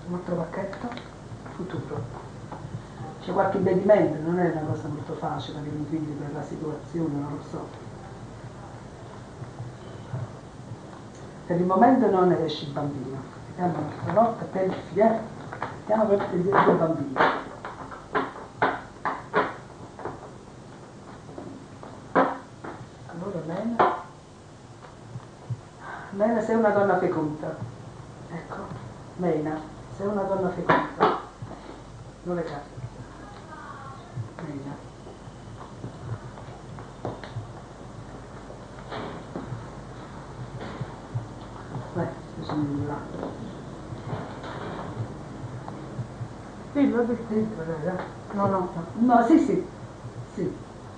un altro pacchetto, futuro. C'è qualche impedimento, non è una cosa molto facile per i figli, per la situazione, non lo so. Per il momento non esce il bambino. Vediamo un'altra volta, per il figlio, vediamo per il bambino. Allora Mena. Mena sei una donna feconda. Ecco, Mena, sei una donna feconda. Non le carte. Mena. Sono migliorato. Sì, lo dico. Sì, No. No, sì. Sì.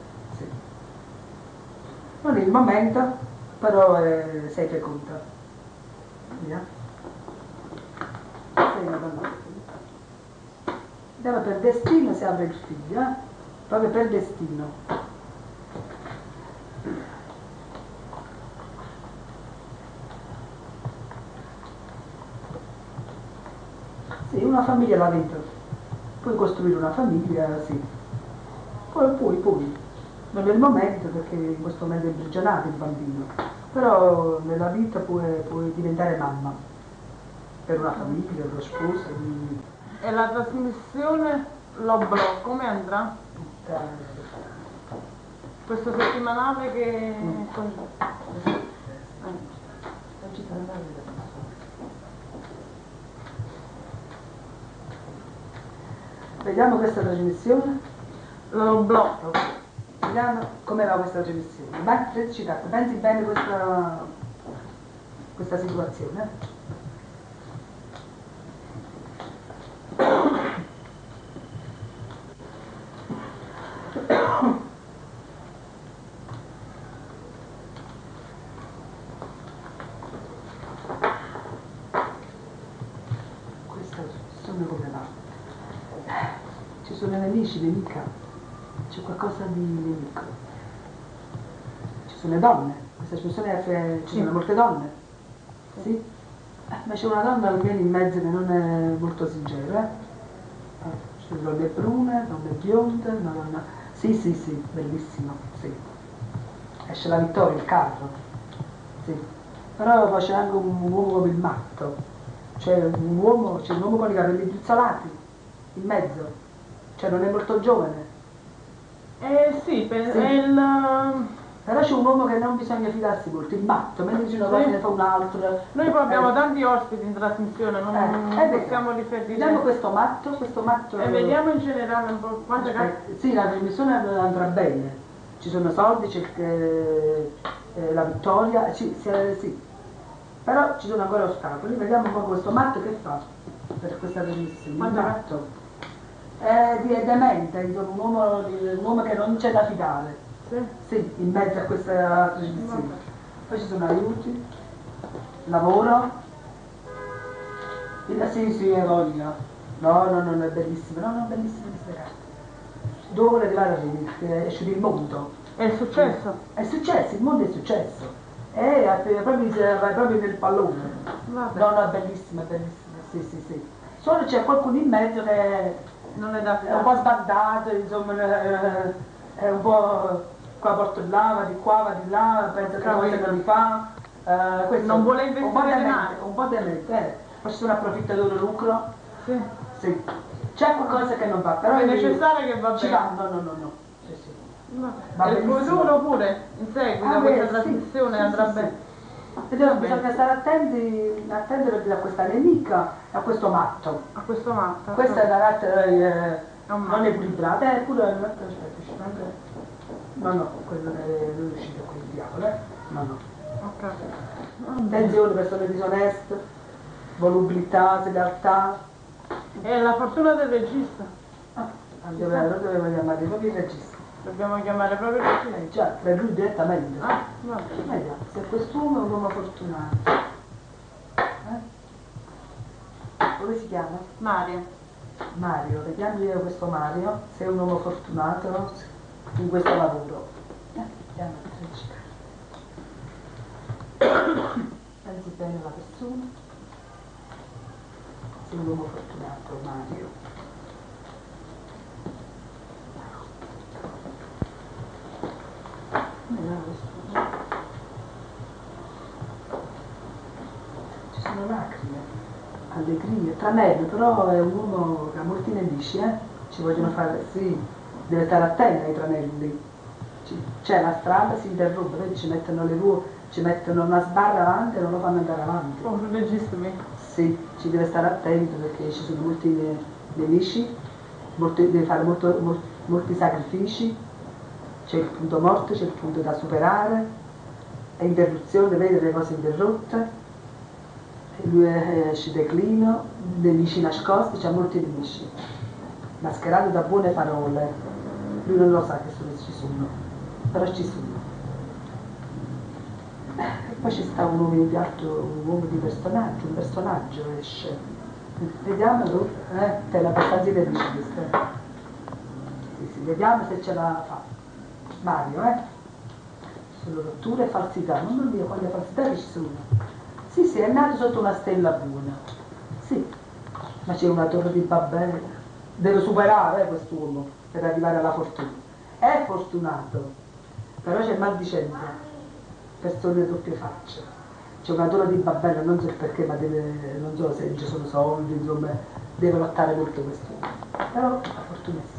Non è il momento, però sei feconda. Via. Sei una donna feconda. Andiamo per destino, si apre il figlio, proprio per destino. Sì, una famiglia là dentro. Puoi costruire una famiglia, sì. Poi. Non è il momento perché in questo momento è imprigionato il bambino. Però nella vita puoi diventare mamma. Per una famiglia, per lo sposo. E la trasmissione l'oblò, come andrà? Questo settimanale che... Vediamo questa trasmissione. L'oblò. Vediamo come va questa trasmissione. Pensi bene questa situazione. Questa trasmissione come va? Ci sono nemici, nemica. C'è qualcosa di nemico. Ci sono le donne. Questa trasmissione ci sono molte donne. Sì? Ma c'è una donna che viene in mezzo che non è molto sincera. Ci sono donne brune, donne bionde, una donna... Sì, bellissimo, sì. Esce la vittoria, il carro. Sì. Però poi c'è anche un uomo come il matto. C'è un uomo con i capelli brizzolati, in mezzo. Cioè non è molto giovane. Sì, è il... Però c'è un uomo che non bisogna fidarsi molto, il matto, mentre dice una cosa ne fa un altro. Noi poi abbiamo tanti ospiti in trasmissione, non possiamo riferire. Vediamo questo matto. E vediamo in generale un po' quante Sì, la trasmissione andrà bene. Ci sono soldi, c'è la vittoria, sì. Però ci sono ancora ostacoli. Vediamo un po' questo matto che fa per questa trasmissione. Il matto. È demente, insomma, un uomo che non c'è da fidare. Sì, in mezzo a questa trasmissione. Poi ci sono aiuti, lavoro. Sì, è voglia. No, è bellissimo. No, bellissime queste carte. Dove vuole arrivare a esce il mondo. È successo? È successo, il mondo è successo. Vai proprio nel pallone. Vabbè. No, è bellissima. Sì. Solo c'è qualcuno in mezzo che non è da è un po' sbandato, insomma, è un po' qua porto là, va di qua, va di là, pensa che cose non li fa. Non vuole investire denaro. Un po' demente, poi ci sono approfittatore lucro. Sì. C'è qualcosa che non va, però è necessario che va bene. No. E il futuro pure, in seguito a questa trasmissione andrà bene. Bisogna stare attenti perché a questa nemica e a questo matto. Questa è la carattere non equilibrata, pure aspetta, no, quello che è uscito con il diavolo, no. Attenzione, persone disoneste, volubilità, selealtà. E la fortuna del regista. Dobbiamo chiamare proprio il regista. Dobbiamo chiamare proprio il regista. Già, per lui direttamente. Vabbè. Se quest'uomo è un uomo fortunato. Come si chiama? Mario, vediamo io questo Mario, se è un uomo fortunato in questo lavoro. Vediamo a recitare. Pensi bene alla persona. Sei un uomo fortunato, Mario. Ci sono lacrime, allegria, tranello, però è un uomo che ha molti nemici, ci vogliono fare, sì, deve stare attento ai tranelli. C'è la strada, si interrompe, vedi, ci mettono le ruote, ci mettono una sbarra avanti e non lo fanno andare avanti. Oh, registrami. Sì, ci deve stare attento perché ci sono molti nemici, deve fare molti sacrifici, c'è il punto morto, c'è il punto da superare, è interruzione, vede le cose interrotte, e lui esce declino, nemici nascosti, c'ha molti nemici, mascherati da buone parole, lui non lo sa che ci sono, però ci sono. E poi ci sta un uomo in piatto, un uomo di personaggio, un personaggio esce. Vediamolo, te la abbastanza felice questa. Sì, vediamo se ce la fa. Mario, sono rotture e falsità, non mi dire quante falsità che ci sono. Sì, è nato sotto una stella buona. Sì, ma c'è una torre di Babele. Deve superare quest'uomo per arrivare alla fortuna. È fortunato, però c'è maldicenza, persone doppie facce. C'è una torre di Babele, non so perché, ma non so se ci sono soldi, insomma, deve lottare molto quest'uomo. Però la fortuna è